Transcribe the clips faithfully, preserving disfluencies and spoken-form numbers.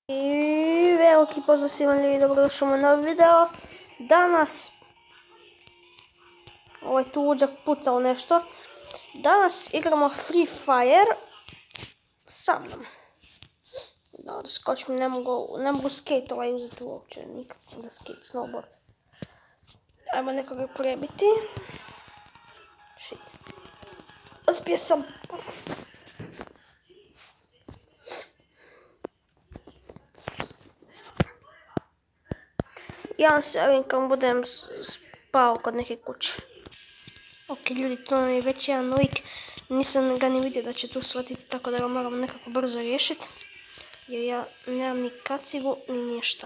I veliki pozdrav svima ljudi, dobrodošli u novi video. Danas, ovaj tu luđak pucao nešto. Danas igramo Free Fire sa mnom. Da, da skočim, ne mogu, ne mogu skate ovaj uzeti uopće, nikako da skate, snowboard. Ajmo nekoga prebiti. Shit. Uspio sam. Ja vam se javim kad budem spao kod neke kuće. Ok ljudi, to je već jedan lik. Nisam ga ni vidio da će tu shvatiti, tako da ga moram nekako brzo riješiti. Jer ja nemam ni kacigu, ni ništa.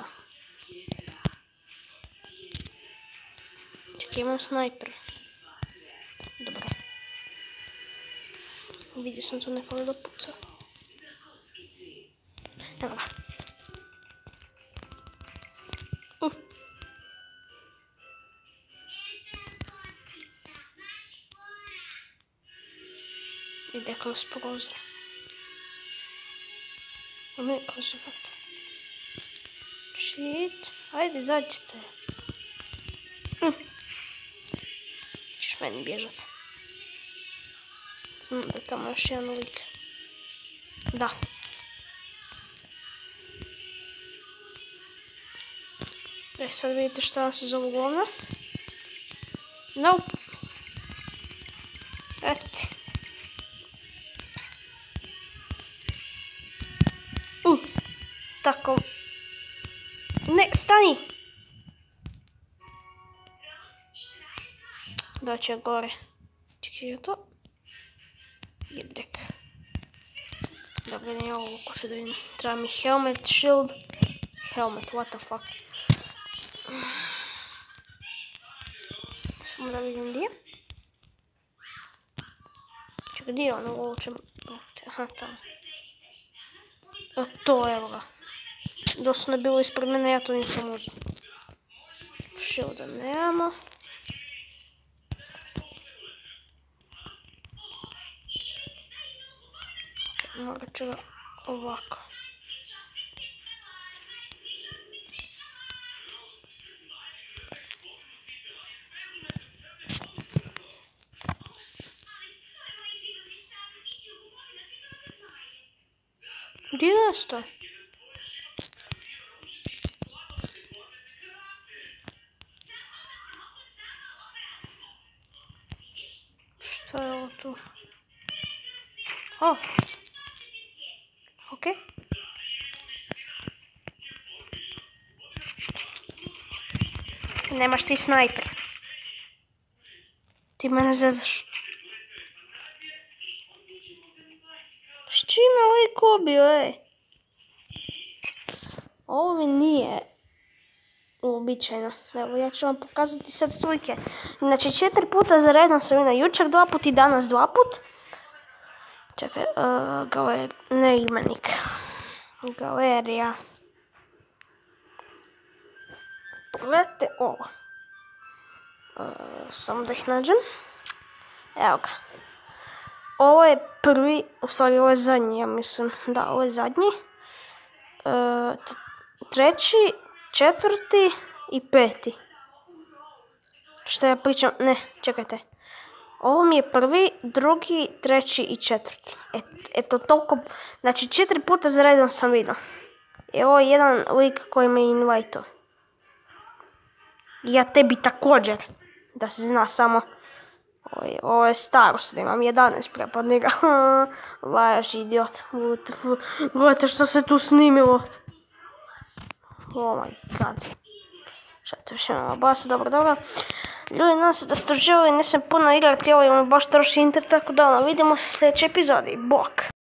Čekaj, imam snajper. Dobro. Vidio sam tu nekoga da puca. Evo ga. Uh. Ide kroz prozor. Ne kroz vrat. Shit. Ajde, izađite. Mm. Ćeš meni bježat. Znam da je tamo još jedan lik. Da. E, sad vidite šta vam se zove govna. Nope. Eto ti. Uh, tako. Ne, stani! Doći gore. Čekaj, je to? Jedrek. Dobro, ne ovo kuću da vidim. Treba mi helmet, shield. Helmet, what the fuck. Samo da vidim gdje. Čekaj, gdje je ono ovo čemu? Aha, tamo. A to, evo ga. Doslovno je bilo ispred mene, ja to nisam uzeo. Shielda nemamo. Morat ću ga ovako. Gdje je nestao? Šta je ovo tu? O! Okej. Nemaš ti snajper. Ti mene zezaš. S čime ovaj kobio, ej? Ovo mi nije uobičajeno. Evo, ja ću vam pokazati sad slike. Znači, četiri puta za redom sam vidio jučer dva put i danas dva put. Čekaj, uh, galer... ne imenik. Galerija. Pogledajte ovo. Uh, samo da ih nađem. Evo ga. Ovo je prvi, u stvari ovo je zadnji, ja mislim. Da, ovo je zadnji. Uh, treći, četvrti i peti. Šta ja pričam? Ne, čekajte. Ovo mi je prvi, drugi, treći i četvrti. Et, eto toliko, znači četiri puta za redom sam vidio. I ovo je jedan lik koji me invajtao. Ja tebi također, da se zna samo. Ovo je, ovo je starost, imam jedanaest prepadnika. Vajaš idiot. Gledajte što se tu snimilo. Oh my god. Šta to još imamo basu, dobro, dobro. Ljudi, nadam se da ste uživali, nisam puno igrati, ovo imamo baš troši internet, tako da ono, vidimo se u sljedećoj epizodi. Bok!